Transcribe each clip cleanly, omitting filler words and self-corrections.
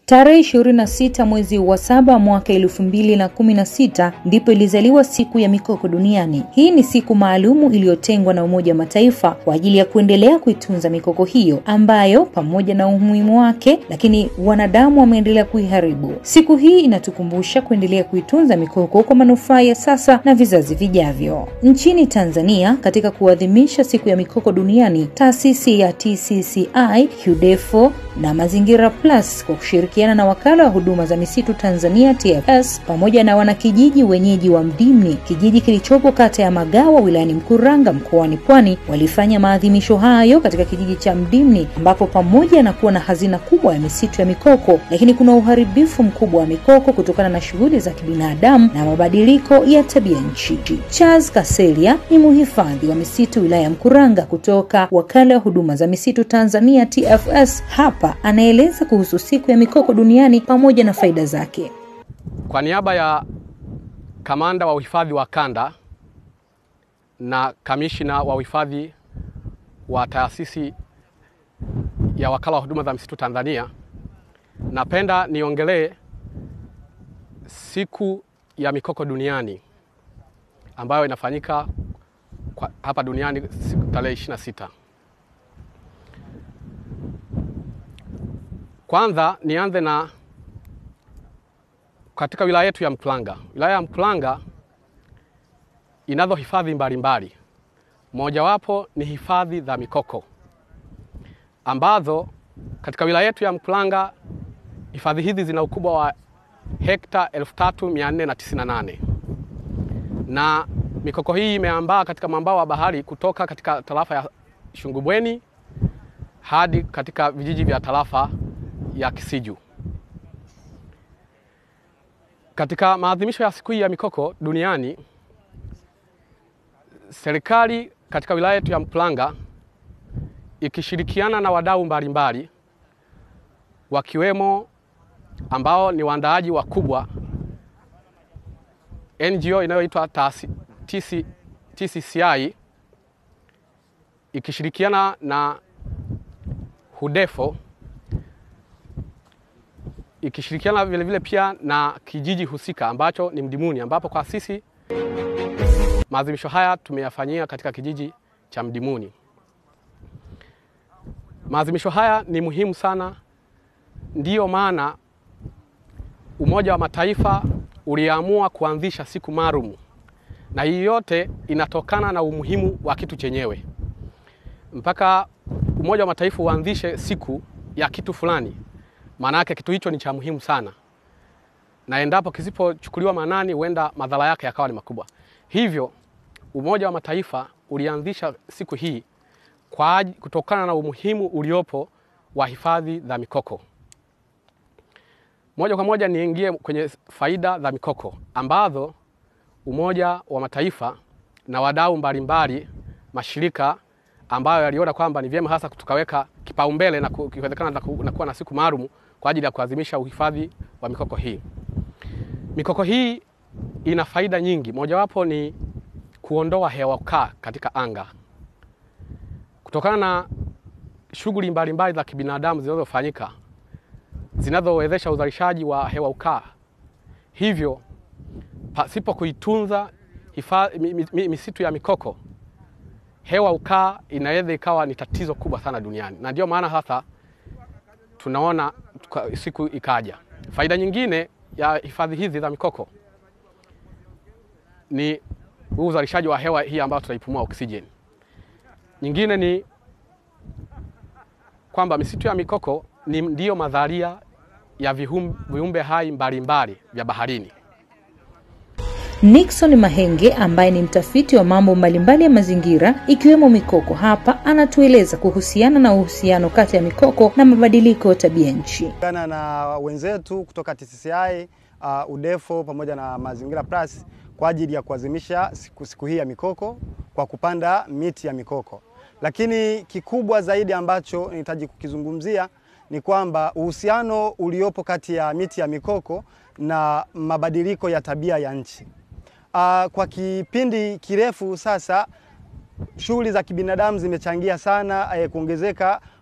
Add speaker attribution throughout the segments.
Speaker 1: Tarehe 26 mwezi wa 7 mwaka 2016 ndipo ilizaliwa siku ya mikoko duniani. Hii ni siku maalumu iliyotengwa na Umoja wa Mataifa kwa ajili ya kuendelea kuitunza mikoko hiyo ambayo pamoja na umuhimu wake, lakini wanadamu wameendelea kuiharibu. Siku hii inatukumbusha kuendelea kuitunza mikoko kwa manufaa ya sasa na vizazi vijavyo. Nchini Tanzania, katika kuadhimisha siku ya mikoko duniani, taasisi ya TCCI, UDEFO na Mazingira Plus kwa kushirikiana na wakala wa huduma za misitu Tanzania TFS pamoja na wanakijiji wenyeji wa Mdimni, kijiji kilichopo kata ya Magawa wilayani Mkuranga mkoani Pwani, walifanya maadhimisho hayo katika kijiji cha Mdimni, ambapo pamoja na kuwa na hazina kubwa ya misitu ya mikoko, lakini kuna uharibifu mkubwa wa mikoko kutokana na shughuli za kibinadamu na mabadiliko ya tabia nchi. Charles Kaselia ni mhifadhi wa misitu wilaya ya Mkuranga kutoka wakala wa huduma za misitu Tanzania TFS. Hapa anaeleza kuhusu siku ya mikoko duniani pamoja na faida zake.
Speaker 2: Kwa niaba ya kamanda wa uhifadhi wa kanda na kamishina wa uhifadhi wa taasisi ya wakala wa huduma za misitu Tanzania, napenda niongelee siku ya mikoko duniani ambayo inafanyika hapa duniani tarehe 26. Kwanza nianze na katika wilaya yetu ya Mkuranga. Wilaya ya Mkuranga inazo hifadhi mbalimbali. Mojawapo ni hifadhi za mikoko, ambazo katika wilaya yetu ya Mkuranga hifadhi hizi zina ukubwa wa hekta 3498. Na mikoko hii imeambaa katika mwambao wa bahari kutoka katika tarafa ya Shungubweni hadi katika vijiji vya tarafa ya Kisiju. Katika maadhimisho ya siku hii ya mikoko duniani, serikali katika wilaya yetu ya Mkuranga ikishirikiana na wadau mbalimbali wakiwemo ambao ni waandaaji wakubwa, NGO inayoitwa TCCI ikishirikiana na UDEFO ikishirikiana vile vile pia na kijiji husika ambacho ni Mdimuni, ambapo kwa sisi maadhimisho haya tumeyafanyia katika kijiji cha Mdimuni. Maadhimisho haya ni muhimu sana, ndiyo maana Umoja wa Mataifa uliamua kuanzisha siku maalum, na hii yote inatokana na umuhimu wa kitu chenyewe. Mpaka Umoja wa Mataifa uanzishe siku ya kitu fulani, maana yake kitu hicho ni cha muhimu sana, na endapo kisipochukuliwa maanani huenda madhara yake yakawa ni makubwa. Hivyo Umoja wa Mataifa ulianzisha siku hii kutokana na umuhimu uliopo wa hifadhi za mikoko. Moja kwa moja niingie kwenye faida za mikoko ambazo Umoja wa Mataifa na wadau mbalimbali, mashirika ambayo yaliona kwamba ni vyema hasa tukaweka kipaumbele na kiwezekana na kuwa na siku maalum kwa ajili ya kuadhimisha uhifadhi wa mikoko hii. Mikoko hii ina faida nyingi. Mojawapo ni kuondoa hewa ukaa katika anga. Kutokana na shughuli mbalimbali za kibinadamu zinazofanyika zinazowezesha uzalishaji wa hewa ukaa, hivyo pasipo kuitunza misitu ya mikoko, hewa ukaa inaweza ikawa ni tatizo kubwa sana duniani, na ndio maana hasa tunaona siku ikaja. Faida nyingine ya hifadhi hizi za mikoko ni uzalishaji wa hewa hii ambayo tunaipumua, oksijeni. Nyingine ni kwamba misitu ya mikoko ndiyo madharia ya viumbe hai mbalimbali vya baharini.
Speaker 1: Nixon Mahenge ambaye ni mtafiti wa mambo mbalimbali ya mazingira ikiwemo mikoko, hapa anatueleza kuhusiana na uhusiano kati ya mikoko na mabadiliko ya tabia nchi.
Speaker 3: Na wenzetu kutoka TCCI, UDEFO pamoja na Mazingira Plus kwa ajili ya kuadhimisha siku hii ya mikoko kwa kupanda miti ya mikoko. Lakini kikubwa zaidi ambacho nahitaji kukizungumzia ni kwamba uhusiano uliopo kati ya miti ya mikoko na mabadiliko ya tabia ya nchi. Kwa kipindi kirefu sasa shughuli za kibinadamu zimechangia sana kuongezeka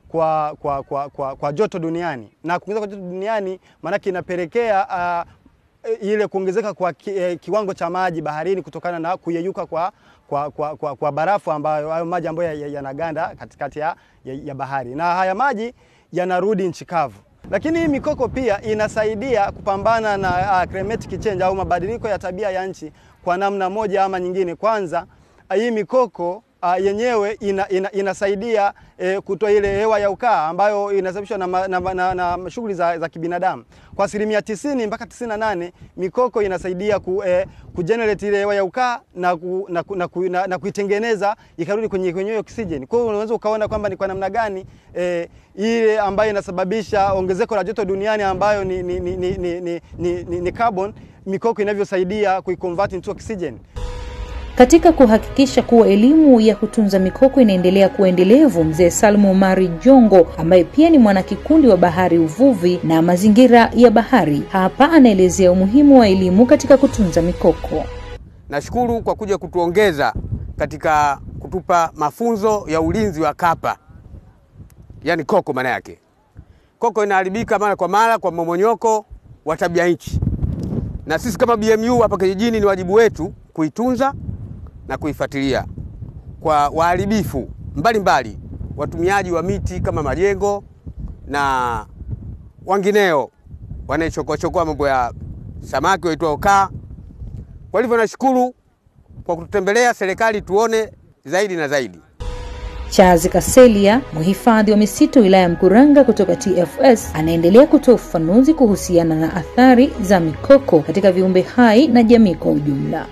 Speaker 3: kwa joto duniani, na kuongezeka kwa joto duniani maana inapelekea ile kuongezeka kwa kiwango cha maji baharini kutokana na kuyeyuka kwa barafu ambayo hayo maji ambayo yanaganda katikati ya bahari, na haya maji yanarudi nchi kavu. Lakini hii mikoko pia inasaidia kupambana na climatic change au mabadiliko ya tabia ya nchi kwa namna moja ama nyingine. Kwanza hii mikoko yenyewe inasaidia kutoa ile hewa ya ukaa ambayo inasababishwa na shughuli za kibinadamu. Kwa 90% mpaka 98 mikoko inasaidia kugenerate ile hewa ya ukaa na kuitengeneza ikarudi kwenye oxygen. Kwa hiyo unaweza ukaona kwamba ni kwa namna gani ile ambayo inasababisha ongezeko la joto duniani ambayo ni carbon, mikoko inavyosaidia kuiconvert into oxygen.
Speaker 1: Katika kuhakikisha kuwa elimu ya kutunza mikoko inaendelea kuwa endelevu, Mzee Salmu Mari Jongo ambaye pia ni mwanakikundi wa bahari, uvuvi na mazingira ya bahari, hapa anaelezea umuhimu wa elimu katika kutunza mikoko.
Speaker 4: Nashukuru kwa kuja kutuongeza katika kutupa mafunzo ya ulinzi wa kapa, yani koko. Maana yake koko inaharibika mara kwa mara kwa mmomonyoko wa tabia nchi, na sisi kama BMU hapa kijijini ni wajibu wetu kuitunza na kuifuatilia kwa waharibifu mbalimbali, watumiaji wa miti kama majengo na wengineo wanachokoa mambo ya samaki waitwa kaa. Kwa hivyo nashukuru kwa kututembelea serikali, tuone zaidi na zaidi.
Speaker 1: Chazi Kaselia, mhifadhi wa misitu wilaya Mkuranga kutoka TFS, anaendelea kutoa ufafanuzi kuhusiana na athari za mikoko katika viumbe hai na jamii kwa ujumla.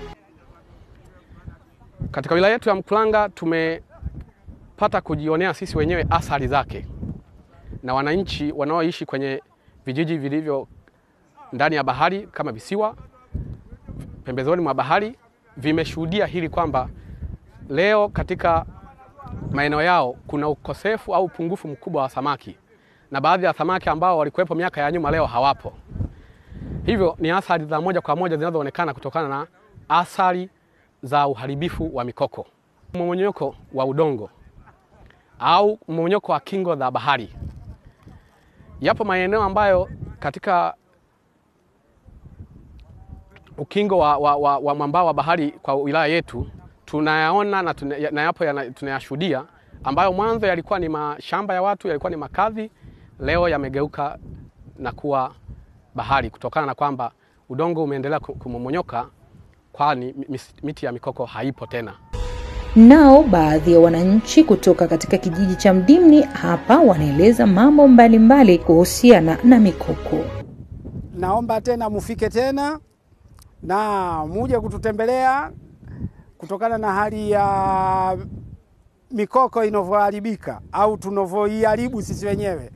Speaker 2: Katika wilaya yetu ya Mkuranga tumepata kujionea sisi wenyewe athari zake, na wananchi wanaoishi kwenye vijiji vilivyo ndani ya bahari kama visiwa pembezoni mwa bahari vimeshuhudia hili kwamba leo katika maeneo yao kuna ukosefu au upungufu mkubwa wa samaki, na baadhi ya samaki ambao walikuwepo miaka ya nyuma leo hawapo. Hivyo ni athari za moja kwa moja zinazoonekana kutokana na athari za uharibifu wa mikoko. Mmomonyoko wa udongo au mmomonyoko wa kingo za bahari. Yapo maeneo ambayo katika ukingo wa mwambao wa bahari kwa wilaya yetu tunayaona na yapo tunayashuhudia, ambayo mwanzo yalikuwa ni mashamba ya watu, yalikuwa ni makazi, leo yamegeuka na kuwa bahari kutokana na kwamba udongo umeendelea kumomonyoka, kwani miti ya mikoko haipo tena.
Speaker 1: Nao baadhi ya wananchi kutoka katika kijiji cha Mdimni hapa wanaeleza mambo mbalimbali kuhusiana na mikoko.
Speaker 5: Naomba tena mufike tena na muje kututembelea kutokana na hali ya mikoko inavyoharibika au tunavyoiharibu sisi wenyewe.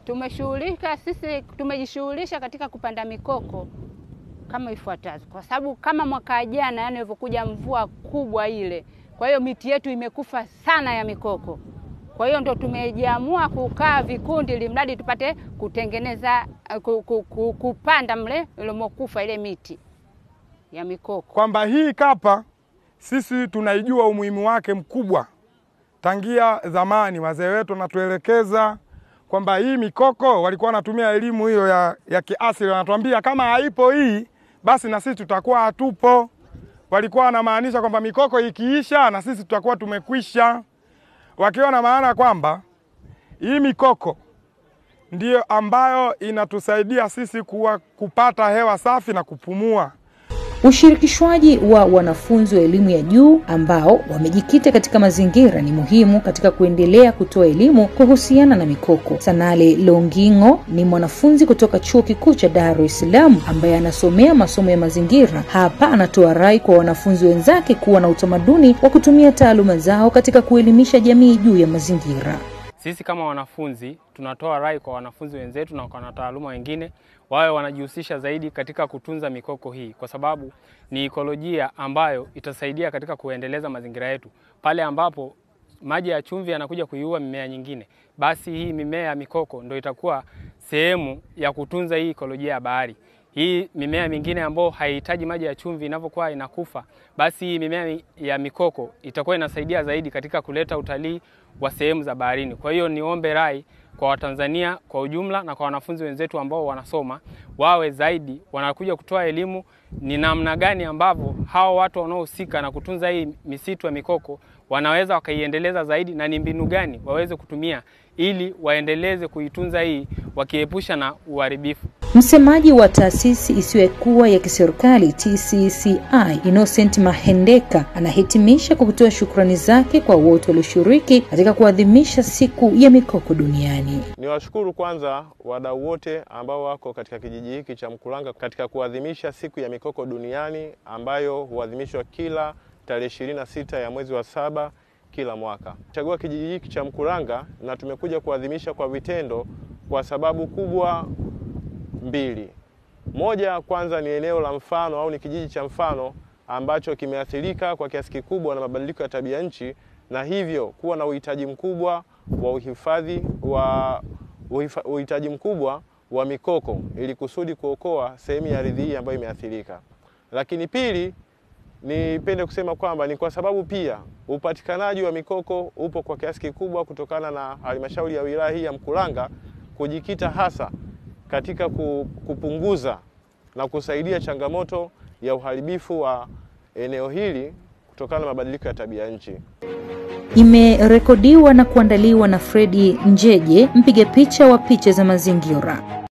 Speaker 6: Tumejishughulisha katika kupanda mikoko kama ifuatazo, kwa sababu kama mwaka jana yani ilivyokuja mvua kubwa ile, kwa hiyo miti yetu imekufa sana ya mikoko. Kwa hiyo ndo tumejiamua kukaa vikundi ili mradi tupate kutengeneza kupanda mle ilomokufa ile miti ya mikoko.
Speaker 7: Kwamba hii kapa sisi tunaijua umuhimu wake mkubwa. Tangia zamani wazee wetu wanatuelekeza kwamba hii mikoko walikuwa wanatumia elimu hiyo ya kiasili, wanatuambia kama haipo hii basi na sisi tutakuwa hatupo. Walikuwa wanamaanisha kwamba mikoko ikiisha na sisi tutakuwa tumekwisha, wakiwa na maana kwamba hii mikoko ndiyo ambayo inatusaidia sisi kupata hewa safi na kupumua.
Speaker 1: Ushirikishwaji wa wanafunzi wa elimu ya juu ambao wamejikita katika mazingira ni muhimu katika kuendelea kutoa elimu kuhusiana na mikoko. Sanale Longingo ni mwanafunzi kutoka Chuo Kikuu cha Dar es Salaam ambaye anasomea masomo ya mazingira. Hapa anatoa rai kwa wanafunzi wenzake kuwa na utamaduni wa kutumia taaluma zao katika kuelimisha jamii juu ya mazingira.
Speaker 8: Sisi kama wanafunzi tunatoa rai kwa wanafunzi wenzetu na kwa taaluma wengine wawe wanajihusisha zaidi katika kutunza mikoko hii, kwa sababu ni ekolojia ambayo itasaidia katika kuendeleza mazingira yetu. Pale ambapo maji ya chumvi yanakuja kuiua mimea nyingine, basi hii mimea ya mikoko ndio itakuwa sehemu ya kutunza hii ekolojia ya bahari. Hii mimea mingine ambayo haihitaji maji ya chumvi inapokuwa inakufa, basi mimea ya mikoko itakuwa inasaidia zaidi katika kuleta utalii wa sehemu za baharini. Kwa hiyo niombe rai kwa Watanzania kwa ujumla na kwa wanafunzi wenzetu ambao wanasoma, wawe zaidi wanakuja kutoa elimu ni namna gani ambavyo hao watu wanaohusika na kutunza hii misitu ya mikoko wanaweza wakaiendeleza zaidi, na ni mbinu gani waweze kutumia ili waendeleze kuitunza hii wakiepusha na uharibifu.
Speaker 1: Msemaji wa taasisi isiyokuwa ya kiserikali TCCI Innocent Mahendeka anahitimisha kwa kutoa shukrani zake kwa wote walioshiriki katika kuadhimisha siku ya mikoko duniani.
Speaker 9: Niwashukuru kwanza wadau wote ambao wako katika kijiji hiki cha Mkuranga katika kuadhimisha siku ya mikoko duniani ambayo huadhimishwa kila tarehe 26 ya mwezi wa 7 kila mwaka. Chagua kijiji hiki cha Mkuranga na tumekuja kuadhimisha kwa vitendo kwa sababu kubwa mbili. Moja, kwanza ni eneo la mfano au ni kijiji cha mfano ambacho kimeathirika kwa kiasi kikubwa na mabadiliko ya tabia nchi, na hivyo kuwa na uhitaji mkubwa wa uhitaji mkubwa wa mikoko ili kusudi kuokoa sehemu ya ardhi hii ambayo imeathirika. Lakini pili, nipende kusema kwamba ni kwa sababu pia upatikanaji wa mikoko upo kwa kiasi kikubwa kutokana na halmashauri ya wilaya hii ya Mkuranga kujikita hasa katika kupunguza na kusaidia changamoto ya uharibifu wa eneo hili kutokana na mabadiliko ya tabia nchi.
Speaker 1: Imerekodiwa na kuandaliwa na Fredi Njeje, mpiga picha wa picha za mazingira.